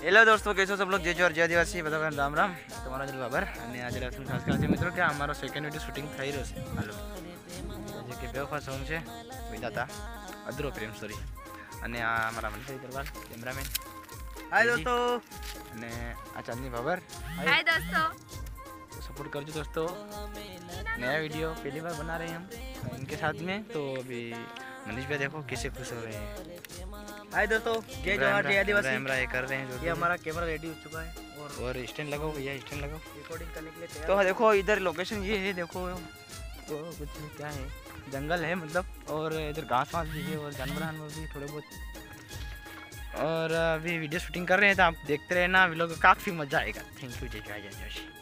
Hello दोस्तों, कैसे सब लोग? जय जोर जय आदिवासी બધા રામ રામ. તમારો દિલ બાબર અને આજે લક્ષણ ખાસ ખાસ મિત્રો કે અમારો સેકન્ડ વિડિયો શૂટિંગ થઈ રહ્યો છે. હાલો જે કે બેવફા સોંગ છે વિદાતા અદરો પ્રેમ સ્ટોરી અને આ અમારા મનસી દરબાર કેમેરામેન. હાય દોસ્તો. અને આ ચાંદની બાબર. हाय दोस्तों, सपोर्ट कर दो दोस्तों. नया वीडियो पहली बार बना रहे हैं हम इनके साथ में. तो अभी मनीष भाई देखो कैसे खुश हो रहे हैं. हाय दोस्तों, जय जोहार जय आदिवासी. कैमरा ये कर रहे हैं जो ये हमारा कैमरा रेडी हो चुका है और स्टैंड लगाओ भैया, स्टैंड लगाओ. रिकॉर्डिंग करने के लिए तैयार. तो देखो इधर लोकेशन ये है, देखो तो कुछ क्या है, जंगल है मतलब. और इधर घास वास भी है और जानवर भी थोड़े बहुत. और अभी वीडियो शूटिंग कर रहे हैं तो आप देखते रहना, व्लॉग काफ़ी मज़ा आएगा. Thank you. जय जय जय.